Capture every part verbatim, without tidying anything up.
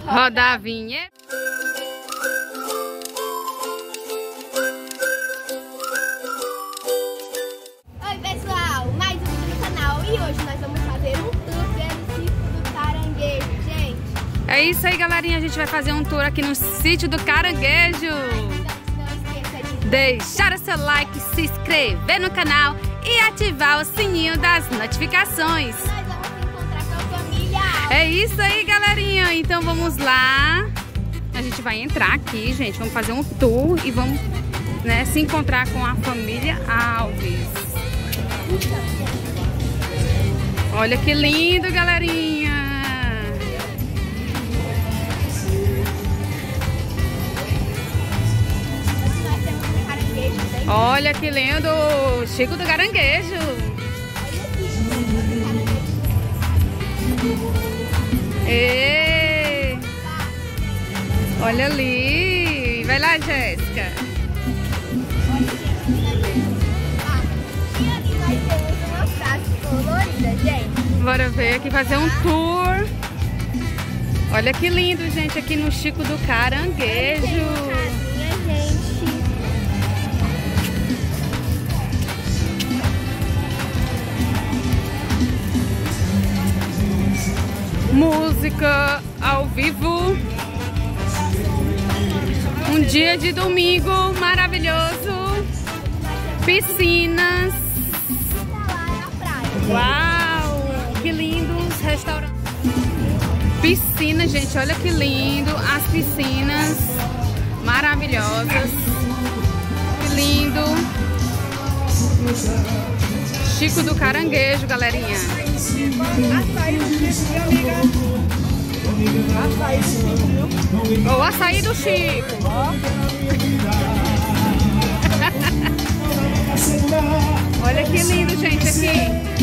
Roda a vinheta. Oi pessoal, mais um vídeo no canal e hoje nós vamos fazer um tour pelo sítio do Caranguejo, gente. É isso aí, galerinha, a gente vai fazer um tour aqui no sítio do Caranguejo. Não esqueça de Deixar o seu like, se inscrever no canal e ativar o sininho das notificações. nós vamos se encontrar com a família Alves. É isso aí, galerinha. Então vamos lá. A gente vai entrar aqui, gente. Vamos fazer um tour e vamos, né, se encontrar com a família Alves. Olha que lindo, galerinha. Nós temos um caranguejo bem. Olha que lindo, Chico do Caranguejo. Ê! Olha ali. Vai lá, Jéssica. E ali nós temos uma frase colorida, gente. Bora ver aqui, fazer um tour. Olha que lindo, gente, aqui no Chico do Caranguejo. Tem uma casinha, gente. Música ao vivo. Um dia de domingo maravilhoso. Piscinas. Tá lá é a praia. Uau, que lindos restaurantes. Piscina, gente, olha que lindo. As piscinas maravilhosas. Que lindo. Chico do Caranguejo, galerinha. Açaí do Chico, amiga. Açaí do Chico, viu? Ou açaí do Chico. Olha que lindo, gente, aqui.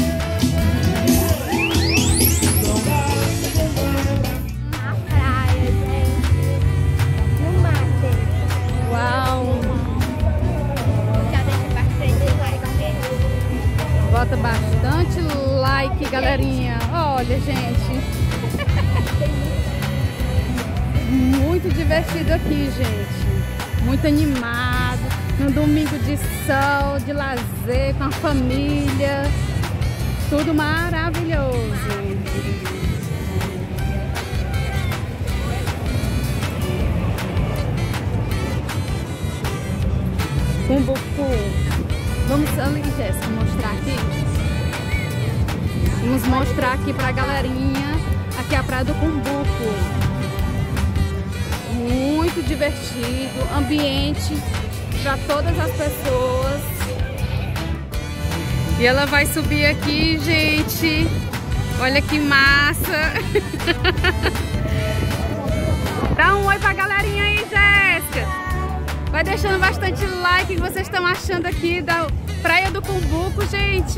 Na praia, gente. No mar, gente. Uau. Já deixa bastante like nele. Bota bastante like, galerinha. Olha, gente. Muito divertido aqui, gente. Muito animado. Num domingo de sol, de lazer, com a família. Tudo maravilhoso. Cumbucu. Vamos ali, Jéssica, mostrar aqui. Vamos mostrar aqui pra galerinha. Aqui é a praia do Cumbucu. Muito divertido, ambiente para todas as pessoas. E ela vai subir aqui, gente. Olha que massa. Dá um oi pra galerinha aí, Jéssica. Vai deixando bastante like. O que vocês estão achando aqui da Praia do Cumbucu, gente?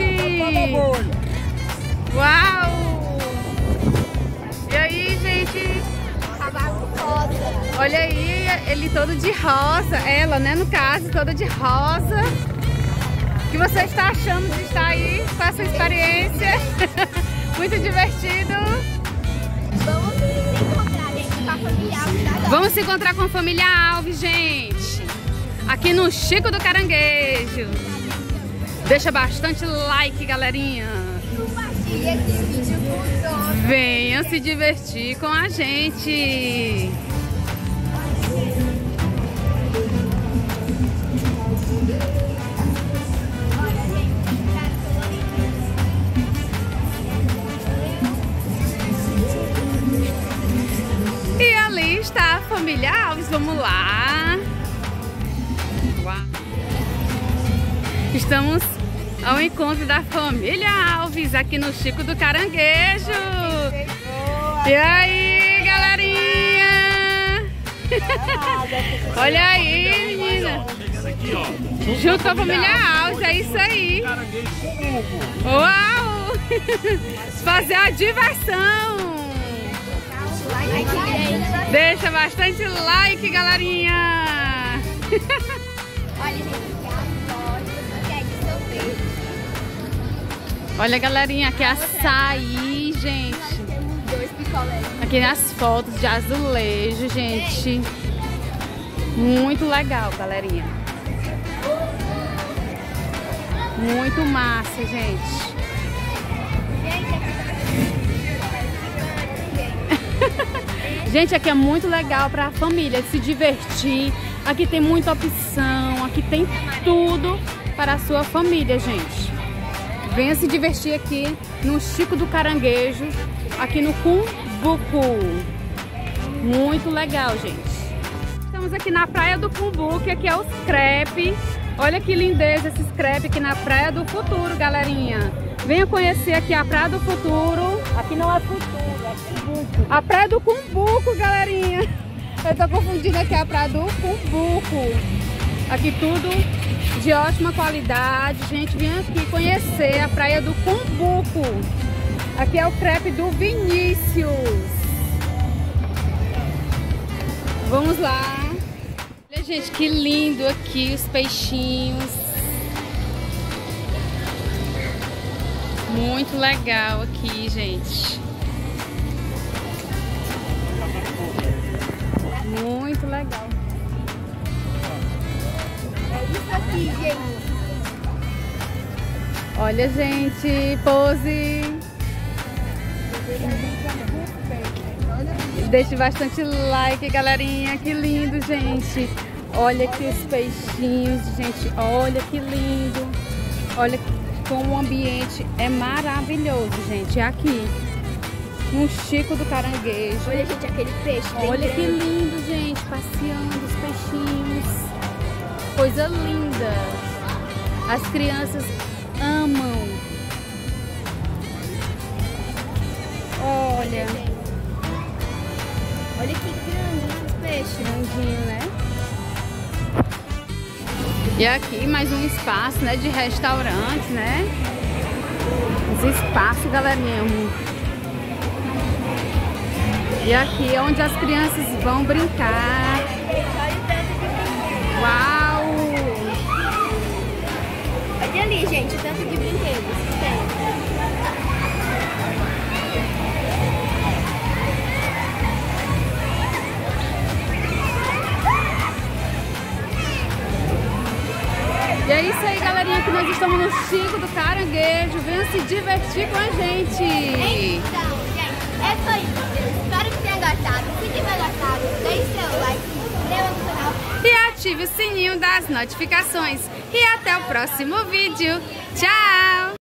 Uau! E aí, gente? Cavaco rosa. Olha aí, ele todo de rosa. Ela, né, no caso, toda de rosa. O que você está achando de estar aí com essa experiência? Muito divertido. Vamos se encontrar, gente, com a família Alves agora. Vamos se encontrar com a família Alves, gente. Aqui no Chico do Caranguejo. Deixa bastante like, galerinha. Compartilha esse vídeo com todos. Venham se divertir com a gente. E ali está a família Alves. Vamos lá. Uau. Estamos ao encontro da família Alves aqui no Chico do Caranguejo. E aí, galerinha? Olha aí, menina. Junto com a família Alves, é isso aí. Uau! Fazer a diversão. Deixa bastante like, galerinha. Olha, gente, aqui é a loja, aqui é de sorvete. Olha, galerinha, aqui é açaí, gente. Temos dois picolés. Aqui nas fotos de azulejo, gente. Muito legal, galerinha. Muito massa, gente. Gente, aqui é muito legal para a família se divertir. Aqui tem muita opção, aqui tem tudo para a sua família, gente. Venha se divertir aqui no Chico do Caranguejo, aqui no Cumbuco. Muito legal, gente. Estamos aqui na Praia do Cumbuco, aqui é os crepe. Olha que lindeza esses crepe aqui na Praia do Futuro, galerinha. Venha conhecer aqui a Praia do Futuro. Aqui não é Futuro, é Cumbuco. A Praia do Cumbuco, galerinha. Eu tô confundindo aqui a Praia do Cumbuco. Aqui tudo de ótima qualidade. Gente, vem aqui conhecer a Praia do Cumbuco. Aqui é o crepe do Vinícius. Vamos lá. Olha, gente, que lindo aqui os peixinhos. Muito legal aqui, gente. Muito legal. É isso aqui, gente. Olha, gente, pose. Deixe bastante like, galerinha. Que lindo, gente. Olha aqui os peixinhos, gente. Olha que lindo. Olha como o ambiente é maravilhoso, gente. Aqui no Chico do Caranguejo. Olha, gente, aquele peixe. Olha que lindo, gente. Passeando os peixinhos. Coisa linda. As crianças amam. Olha. Olha que grande esses peixes. Grandinho, né? E aqui mais um espaço, né, de restaurante, né? Esse espaço, galerinha. E aqui é onde as crianças vão brincar. Uau! Olha ali, gente, o tanto de brinquedos que tem. E é isso aí, galerinha, que nós estamos no Chico do Caranguejo. Venha se divertir com a gente. Então, gente, é só isso. Espero que tenha gostado. Se tiver gostado, deixe seu like, se inscreva no canal E ative o sininho das notificações. E até o próximo vídeo. Tchau!